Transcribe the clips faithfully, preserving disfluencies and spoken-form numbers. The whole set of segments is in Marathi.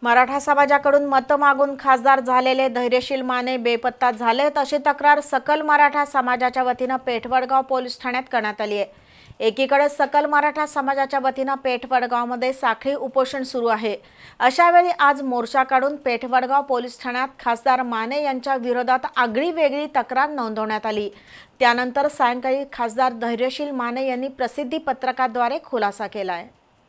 मराठा समाजाकडून मत मागून खासदार झालेले धैर्यशील माने बेपत्ता झालेत अशी तक्रार सकल मराठा समाजाच्या वतीने पेठवडगाव पोलीस ठाण्यात करण्यात आली आहे। एकीकडे सकल मराठा समाजाच्या वतीने पेठवडगावमध्ये साखळी उपोषण सुरू आहे। अशा वेळी आज मोर्चा काढून पेठवडगाव पोलीस ठाण्यात खासदार माने यांच्या विरोधात आगळी वेगळी तक्रार नोंदवण्यात आली। त्यानंतर सायंकाळी खासदार धैर्यशील माने यांनी प्रसिद्धी पत्रकाद्वारे खुलासा केला आहे।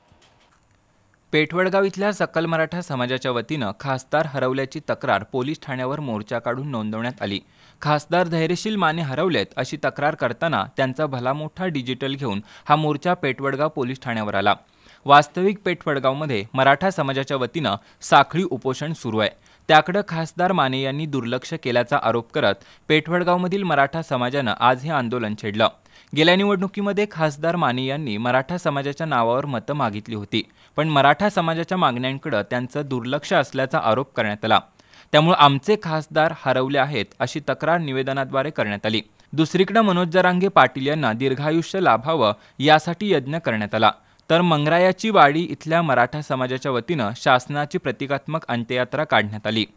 पेठवडगाव इथल्या सकल मराठा समाजाच्या वतीने खासदार हरवल्याची तक्रार पोलीस ठाण्यावर मोर्चा काढून नोंदवण्यात आली। खासदार धैर्यशील माने हरवलेत अशी तक्रार करताना त्यांचा भला मोठा डिजिटल घेऊन हा मोर्चा पेठवडगाव पोलीस ठाण्यावर आला। वास्तविक पेठवडगावमध्ये मराठा समाजाच्या वतीने साखळी उपोषण सुरू आहे, त्याकडे खासदार माने यांनी दुर्लक्ष केल्याचा आरोप करत पेठवडगावमधील मराठा समाजाने आज हे आंदोलन छेडलं। गेल्या निवडणुकीमध्ये खासदार माने यांनी मराठा समाजाच्या नावावर मतं मागितली होती, पण मराठा समाजाच्या मागण्यांकडे त्यांचं दुर्लक्ष असल्याचा आरोप करण्यात आला। त्यामुळे आमचे खासदार हरवले आहेत अशी तक्रार निवेदनाद्वारे करण्यात आली। दुसरीकडे मनोज जरांगे पाटील यांना दीर्घायुष्य लाभावं यासाठी यज्ञ करण्यात आला, तर मंगरायाची वाडी इथल्या मराठा समाजाच्या वतीने शासनाची प्रतिकात्मक अंत्ययात्रा काढण्यात आली।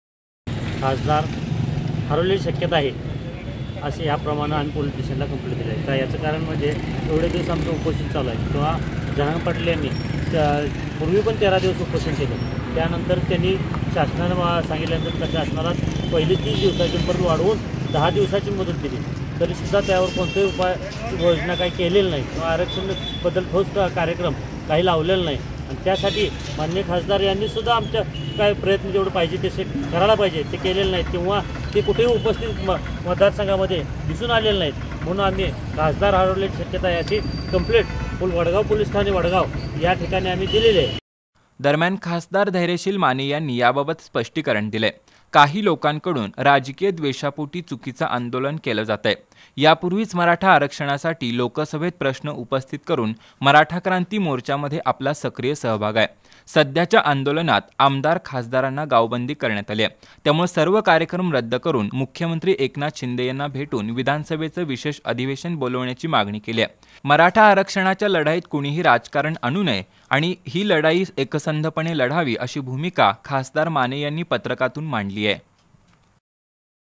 खासदार हरवण्याची शक्यता आहे असे याप्रमाणे आम्ही पोलीस स्टेशनला कंप्लेंट दिली आहे। तर याचं कारण म्हणजे एवढे दिवस आमचं उपोषण चालू आहे किंवा जरांगे पाटील यांनी पूर्वी पण तेरा दिवस उपोषण केलं, त्यानंतर त्यांनी शासनानं सांगितल्यानंतर त्या शासनाला पहिली तीस दिवसाची परत वाढवून दहा दिवसाची मुदत दिली, तरीसुद्धा त्यावर कोणतेही उपाय योजना काही केलेलं नाही किंवा आरक्षणाबद्दल ठोस कार्यक्रम काही लावलेला नाही। आणि त्यासाठी माननीय खासदार यांनी सुद्धा आमच्या काय प्रयत्न जेवढे पाहिजे तसे करायला पाहिजे ते केलेले नाहीत किंवा ते कुठेही उपस्थित म मतदारसंघामध्ये दिसून आलेले नाहीत। म्हणून आम्ही खासदार हरवल्याची शक्यता याची कंप्लेंट वडगाव पोलीस ठाणे वडगाव या ठिकाणी आम्ही दिलेली आहे। दरम्यान खासदार धैर्यशील माने यांनी याबाबत स्पष्टीकरण दिले। काही लोकांकडून राजकीय द्वेषापोटी चुकीचं आंदोलन केलं जातंय। यापूर्वीच मराठा आरक्षणासाठी लोकसभेत प्रश्न उपस्थित करून मराठा क्रांती मोर्चामध्ये आपला सक्रिय सहभाग आहे। सध्याच्या आंदोलनात आमदार खासदारांना गावबंदी करण्यात आली आहे, त्यामुळे सर्व कार्यक्रम रद्द करून मुख्यमंत्री एकनाथ शिंदे यांना भेटून विधानसभेचं विशेष अधिवेशन बोलवण्याची मागणी केली आहे। मराठा आरक्षणाच्या लढाईत कुणीही राजकारण आणू नये आणि ही लढाई एकसंधपणे लढावी अशी भूमिका खासदार माने यांनी पत्रकातून मांडली आहे।